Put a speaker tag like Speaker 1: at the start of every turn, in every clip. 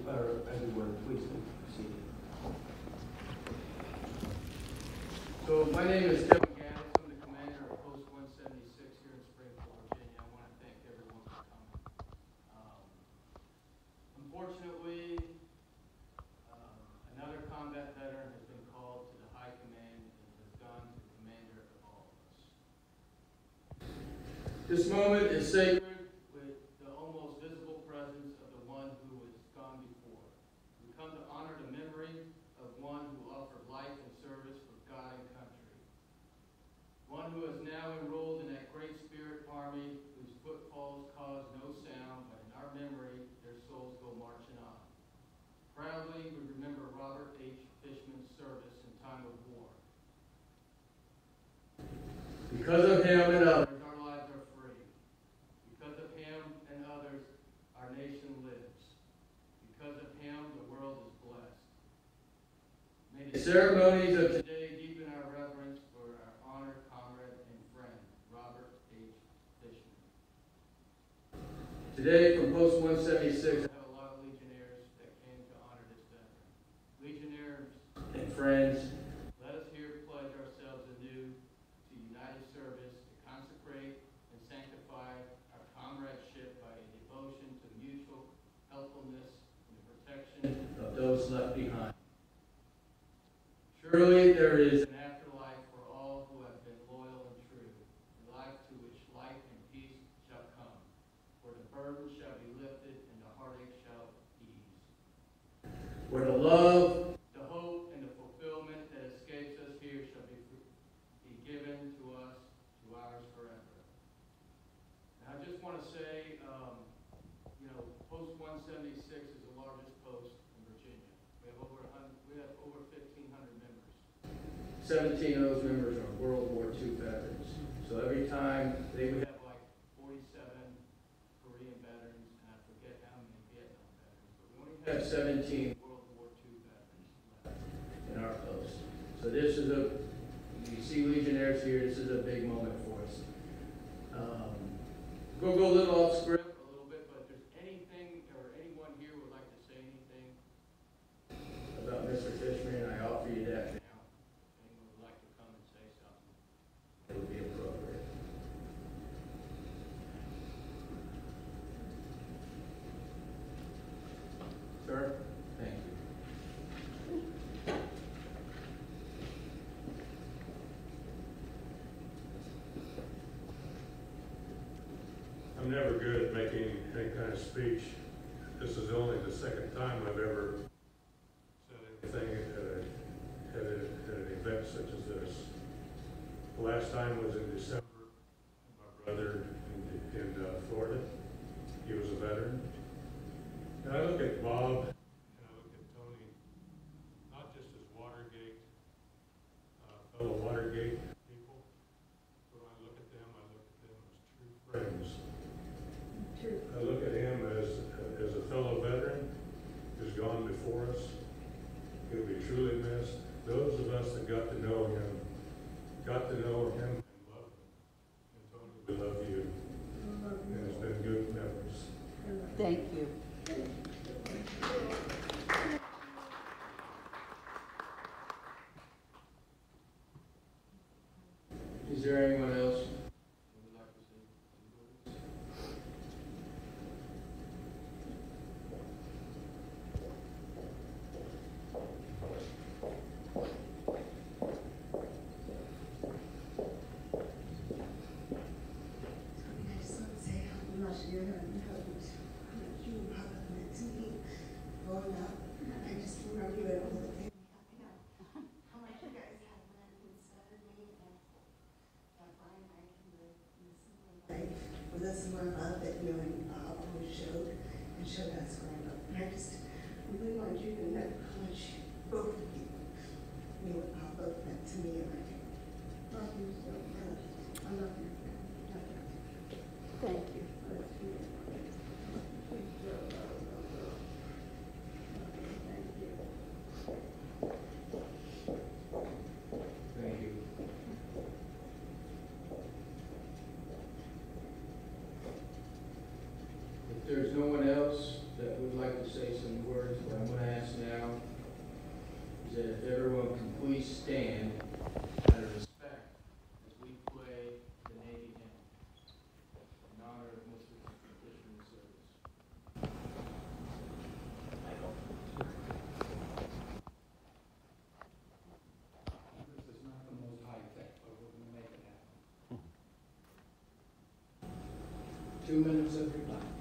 Speaker 1: everyone, please be seated. So my name is Kevin Gaddis. I'm the commander of Post 176 here in Springfield, Virginia. I want to thank everyone for coming. Unfortunately, another combat veteran has been called to the high command and has gone to the commander of all of us. This moment is sacred with the almost visible presence of the one who has gone before. We come to honor the memory of one who offered life and service for God and country. One who is now enrolled in that great spirit army whose footfalls cause no sound, but in our memory, their souls go marching on. Proudly, we remember Robert H. Fischman's service in time of war. Because of him and others, our lives are free. Because of him and others, our nation lives. Because of him, the world is blessed. May the ceremonies of today deepen our reverence for our honored comrade and friend, Robert H. Fischman. Today, from Post 176, I have a lot of legionnaires that came to honor this veteran. Legionnaires and friends, let us here pledge ourselves anew to united service, to consecrate and sanctify our comradeship by a devotion to mutual helpfulness and the protection of those left behind. Surely there is an afterlife for all who have been loyal and true, a life to which life and peace shall come, where the burden shall be lifted and the heartache shall ease. Where the love, the hope, and the fulfillment that escapes us here shall be given to us, to ours forever. Now, I just want to say, Post 176 is the largest post in Virginia. We have over 1,500 members. 17 of those members are World War II veterans. So every time they would have like 47 Korean veterans, and I forget how many Vietnam veterans, but we only have 17 World War II veterans left in our post. So this is you see legionnaires here, this is a big moment for us. We'll go a little off script a little bit, but if there's anything or anyone here would like to say anything about Mr. Fischman, I offer you that now. If anyone would like to come and say something, it would be appropriate. Sir, thank you.
Speaker 2: I'm never good at making any kind of speech. This is only the second time I've ever said anything at an event such as this. The last time was in December. My brother in Florida, he was a veteran. And I look at Bob and I look at Tony, not just as Watergate, fellow Watergate people, but when I look at them as true friends. I look at him as a fellow veteran who's gone before us. He'll be truly missed. Those of us that got to know him and love him. And Tony, we love you. And it's been good memories.
Speaker 3: Thank you.
Speaker 1: Is there anyone else who would like to say some words?
Speaker 4: I just want to say how much you meant to me growing up. I just remember you at all the things. How much you guys have meant and inspired me, and that Brian and I can live in a similar life with a similar love that you and Bob always showed and showed us growing up. And I just really want you to know how much both of you and Bob both meant to me, and I love you so much. I love you.
Speaker 3: Thank you.
Speaker 1: Thank you. If there's no one else that would like to say some words
Speaker 3: 2 minutes of your time.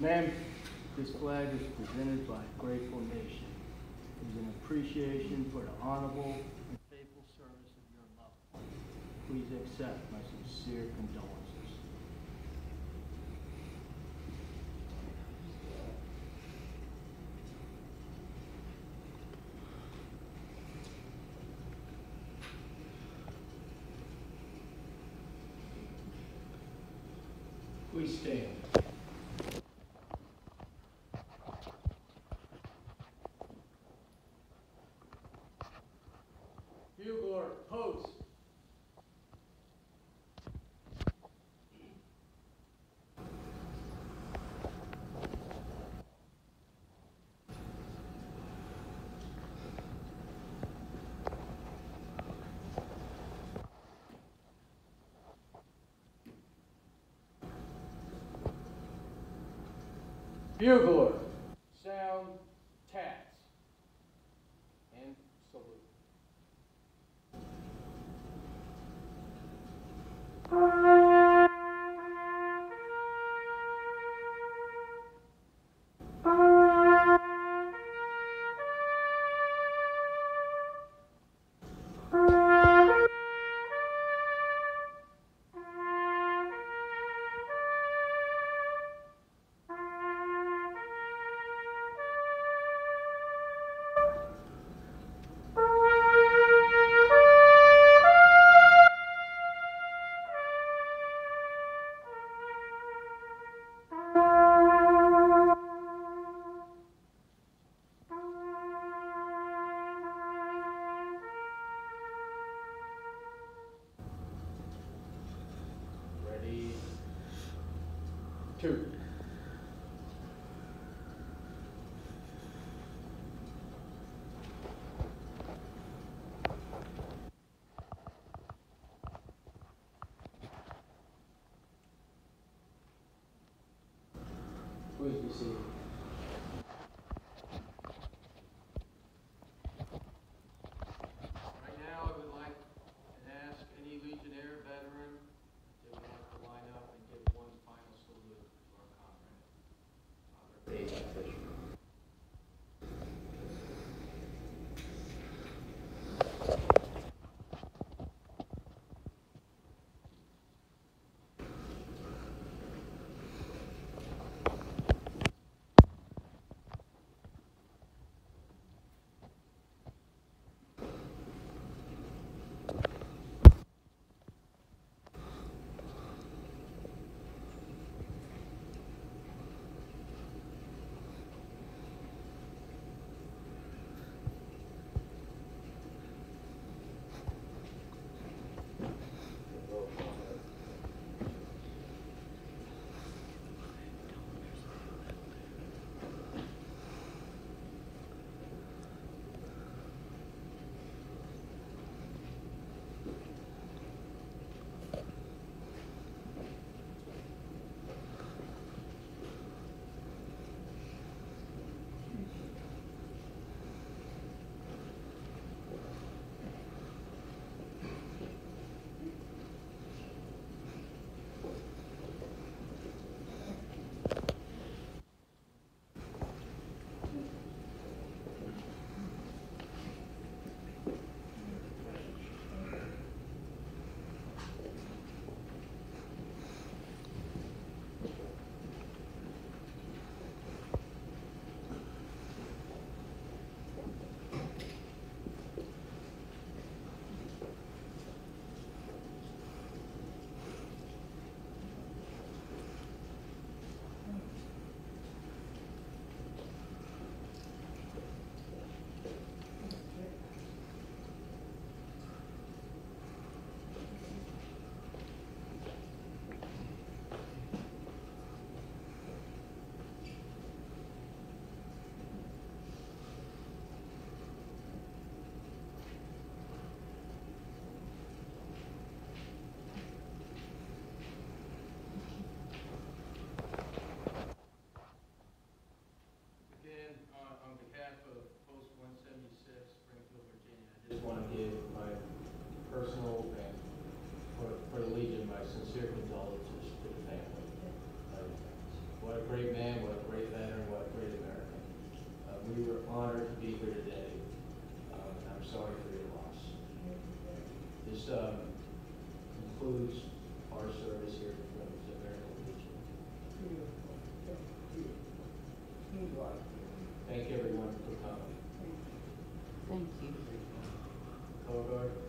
Speaker 1: Ma'am, this flag is presented by a grateful nation. It is an appreciation for the honorable and faithful service of your loved one. Please accept my sincere condolences. Please stand. Bugler, post. Bugler, sound, taps, and salute. Ready, two. Please be seated. Right now, I would like to ask any Legionnaire veteran if they would like to line up and give one final salute to our comrade. Paid by Fischman. Just want to give my personal and for the Legion my sincere condolences to the family. What a great man, what a great veteran, what a great American. We were honored to be here today. I'm sorry for your loss. This concludes our service here from the American Legion. Thank everyone for coming.
Speaker 3: Thank you.
Speaker 1: Color guard.